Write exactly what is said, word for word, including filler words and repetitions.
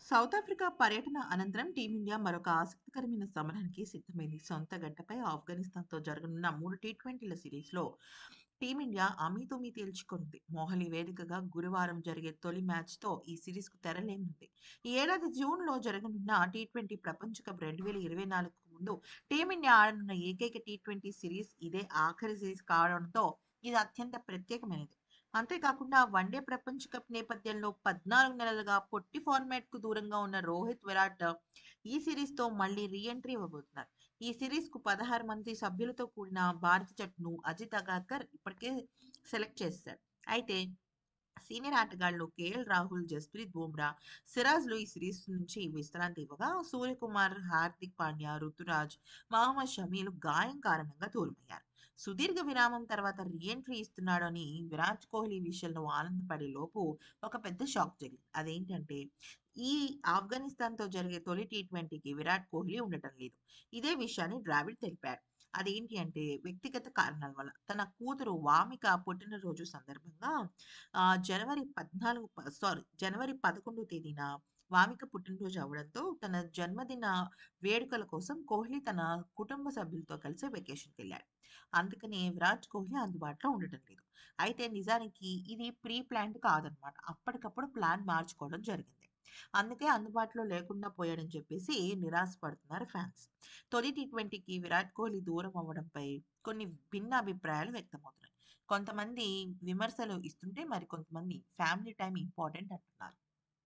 South Africa పర్యటన అనంతరం team India మరొక ఆసక్తికరమైన సమరానికి సిద్ధమైంది. సొంత గడ్డపై ఆఫ్ఘనిస్తాన్‌తో జరగనున్న మూడు టీ ట్వెంటీల సిరీస్‌లో టీమిండియా అమీతుమీ తేల్చుకుంది. మొహాలీ వేదికగా గురువారం జరిగే తొలి మ్యాచ్‌తో ఈ సిరీస్‌కు తెరలేనుంది. ఈ ఏడాది జూన్‌లో జరగనున్న టీ ట్వెంటీ ప్రపంచ కప్ రెండు వేల ఇరవై నాలుగుకు ముందు టీమిండియా ఆడనున్న ఏకైక టీ ట్వెంటీ సిరీస్ ఇదే ఆఖరి సిరీస్ కావడంతో ఇది అత్యంత ప్రత్యేకమైనది. అంతేకాకుండా వన్‌డే ప్రపంచ కప్ నేపథ్యంలో పద్నాలుగు నెలలుగా పొట్టి ఫార్మాట్‌కు దూరంగా ఉన్న రోహిత్, విరాట్ ఈ సీరీస్‌తో మళ్ళీ రీ ఎంట్రీ ఇవ్వబోతున్నారు. ఈ సీరీస్‌కు పదహారు మంది సభ్యులతో కూడిన భారత జట్టును అజిత్ అగార్కర్ ఇప్పటికే సెలెక్ట్ చేసేసాడు. అయితే సీనియర్ ఆటగాళ్లు కేఎల్ రాహుల్, జస్ప్రీత్ బుమ్రా, సిరాజ్‌లు ఈ సిరీస్ నుంచి విశ్రాంతి ఇవ్వగా సూర్యకుమార్, హార్దిక్ పాండ్యా, రుతురాజ్, మహమ్మద్ షమీలు గాయం కారణంగా దూరమయ్యారు. సుదీర్ఘ విరామం తర్వాత రీ ఎంట్రీ ఇస్తున్నాడని విరాట్ కోహ్లీ విషయంలో ఆనందపడే లోపు ఒక పెద్ద షాక్ జరిగింది. అదేంటంటే ఈ ఆఫ్ఘనిస్తాన్‌తో జరిగే తొలి టీ ట్వెంటీకి విరాట్ కోహ్లీ ఉండటం లేదు. ఇదే విషయాన్ని ద్రావిడ్ తెలిపాడు. అదేంటి అంటే వ్యక్తిగత కారణాల వల్ల. తన కూతురు వామిక పుట్టినరోజు సందర్భంగా ఆహ్, జనవరి పద్నాలుగు ప సారీ జనవరి పదకొండవ తేదీన వామిక పుట్టినరోజు అవ్వడంతో తన జన్మదిన వేడుకల కోసం కోహ్లీ తన కుటుంబ సభ్యులతో కలిసి వెకేషన్‌కెళ్ళాడు. అందుకనే విరాట్ కోహ్లీ అందుబాటులో ఉండటం లేదు. అయితే నిజానికి ఇది ప్రీ ప్లాన్డ్ కాదనమాట. అప్పటికప్పుడు ప్లాన్ మార్చుకోవడం జరిగింది. అందుకే అందుబాటులో లేకుండా పోయాడని చెప్పేసి నిరాశ పడుతున్నారు ఫ్యాన్స్. తొలి టీ ట్వెంటీకి విరాట్ కోహ్లీ దూరం అవ్వడంపై కొన్ని భిన్న అభిప్రాయాలు వ్యక్తమవుతున్నాయి. కొంతమంది విమర్శలు ఇస్తుంటే మరి కొంతమంది ఫ్యామిలీ టైమ్ ఇంపార్టెంట్ అంటున్నారు.